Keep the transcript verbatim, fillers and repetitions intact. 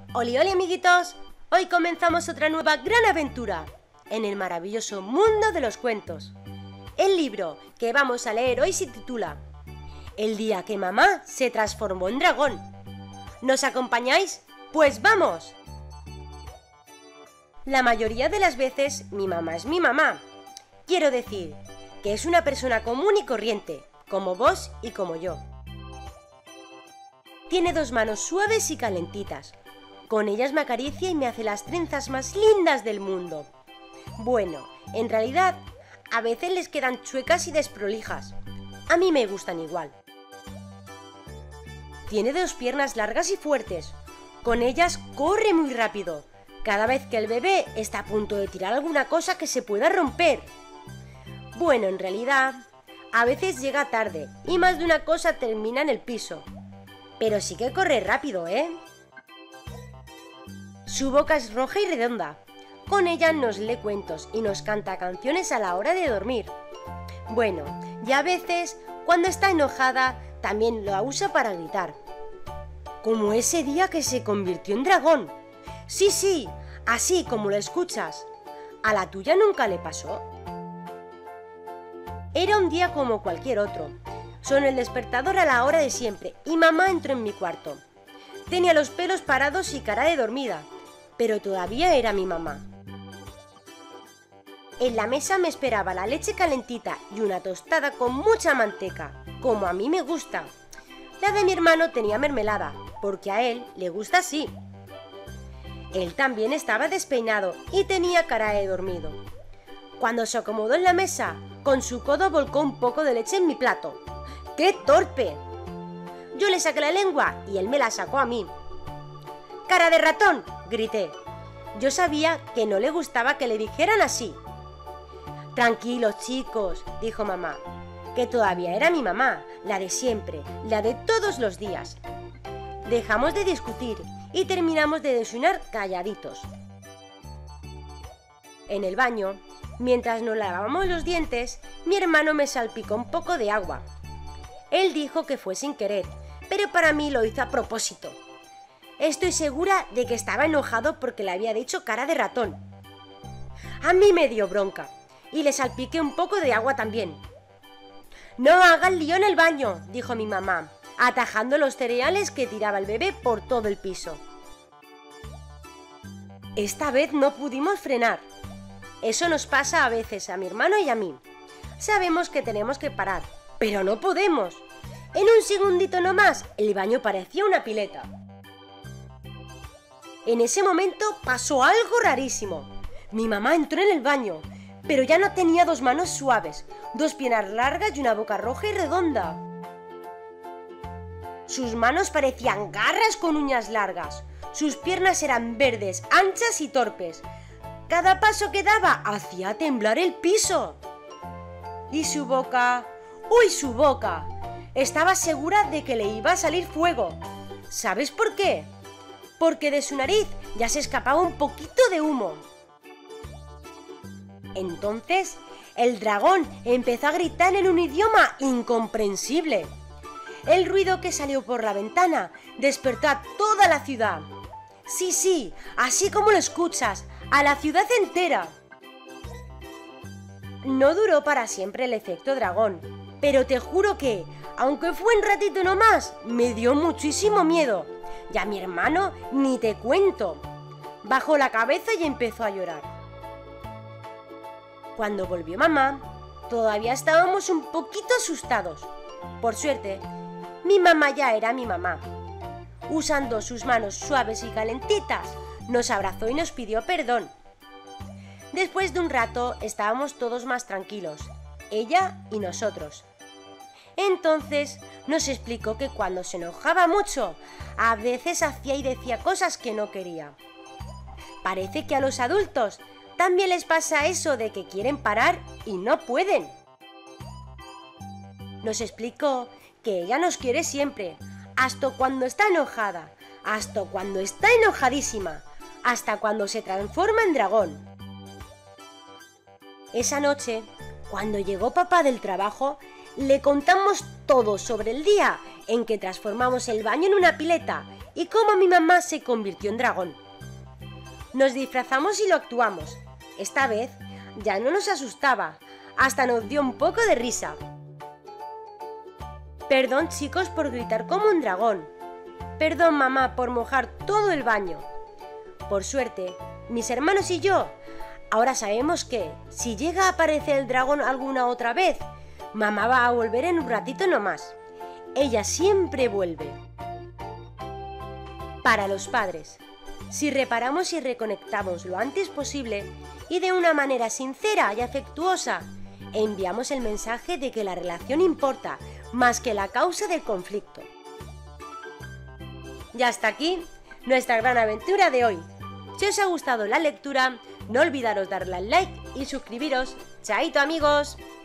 Oli, oli, amiguitos, hoy comenzamos otra nueva gran aventura en el maravilloso mundo de los cuentos. El libro que vamos a leer hoy se titula El día que mamá se transformó en dragón. ¿Nos acompañáis? ¡Pues vamos! La mayoría de las veces mi mamá es mi mamá. Quiero decir que es una persona común y corriente, como vos y como yo. Tiene dos manos suaves y calentitas. Con ellas me acaricia y me hace las trenzas más lindas del mundo. Bueno, en realidad, a veces les quedan chuecas y desprolijas. A mí me gustan igual. Tiene dos piernas largas y fuertes. Con ellas corre muy rápido, cada vez que el bebé está a punto de tirar alguna cosa que se pueda romper. Bueno, en realidad, a veces llega tarde y más de una cosa termina en el piso. Pero sí que corre rápido, ¿eh? Su boca es roja y redonda. Con ella nos lee cuentos y nos canta canciones a la hora de dormir. Bueno, y a veces, cuando está enojada, también la usa para gritar. Como ese día que se convirtió en dragón. Sí, sí, así como lo escuchas. ¿A la tuya nunca le pasó? Era un día como cualquier otro. Sonó el despertador a la hora de siempre y mamá entró en mi cuarto. Tenía los pelos parados y cara de dormida, pero todavía era mi mamá. En la mesa me esperaba la leche calentita y una tostada con mucha manteca, como a mí me gusta. La de mi hermano tenía mermelada, porque a él le gusta así. Él también estaba despeinado y tenía cara de dormido. Cuando se acomodó en la mesa, con su codo volcó un poco de leche en mi plato. ¡Qué torpe! Yo le saqué la lengua y él me la sacó a mí. ¡Cara de ratón!, grité. Yo sabía que no le gustaba que le dijeran así. Tranquilos, chicos, dijo mamá, que todavía era mi mamá, la de siempre, la de todos los días. Dejamos de discutir y terminamos de desayunar calladitos. En el baño, mientras nos lavábamos los dientes, mi hermano me salpicó un poco de agua. Él dijo que fue sin querer, pero para mí lo hizo a propósito. Estoy segura de que estaba enojado porque le había dicho cara de ratón. A mí me dio bronca y le salpiqué un poco de agua también. «No hagas lío en el baño», dijo mi mamá, atajando los cereales que tiraba el bebé por todo el piso. Esta vez no pudimos frenar. Eso nos pasa a veces a mi hermano y a mí. Sabemos que tenemos que parar, pero no podemos. En un segundito nomás, el baño parecía una pileta. En ese momento pasó algo rarísimo. Mi mamá entró en el baño, pero ya no tenía dos manos suaves, dos piernas largas y una boca roja y redonda. Sus manos parecían garras con uñas largas. Sus piernas eran verdes, anchas y torpes. Cada paso que daba hacía temblar el piso. Y su boca... ¡Uy, su boca! Estaba segura de que le iba a salir fuego. ¿Sabes por qué? Porque de su nariz ya se escapaba un poquito de humo. Entonces, el dragón empezó a gritar en un idioma incomprensible. El ruido que salió por la ventana despertó a toda la ciudad. Sí, sí, así como lo escuchas, a la ciudad entera. No duró para siempre el efecto dragón, pero te juro que, aunque fue un ratito nomás, me dio muchísimo miedo. Y a mi hermano ni te cuento. Bajó la cabeza y empezó a llorar. Cuando volvió mamá, todavía estábamos un poquito asustados. Por suerte, mi mamá ya era mi mamá. Usando sus manos suaves y calentitas, nos abrazó y nos pidió perdón. Después de un rato estábamos todos más tranquilos, ella y nosotros. Entonces nos explicó que cuando se enojaba mucho, a veces hacía y decía cosas que no quería. Parece que a los adultos también les pasa eso de que quieren parar y no pueden. Nos explicó que ella nos quiere siempre, hasta cuando está enojada, hasta cuando está enojadísima, hasta cuando se transforma en dragón. Esa noche, cuando llegó papá del trabajo, Le contamos todo sobre el día en que transformamos el baño en una pileta y cómo mi mamá se convirtió en dragón. Nos disfrazamos y lo actuamos. Esta vez ya no nos asustaba, hasta nos dio un poco de risa. Perdón, chicos, por gritar como un dragón. Perdón, mamá, por mojar todo el baño. Por suerte, mis hermanos y yo ahora sabemos que, si llega a aparecer el dragón alguna otra vez, mamá va a volver en un ratito nomás. Ella siempre vuelve. Para los padres, si reparamos y reconectamos lo antes posible y de una manera sincera y afectuosa, enviamos el mensaje de que la relación importa más que la causa del conflicto. Y hasta aquí nuestra gran aventura de hoy. Si os ha gustado la lectura, no olvidaros darle al like y suscribiros. ¡Chaito, amigos!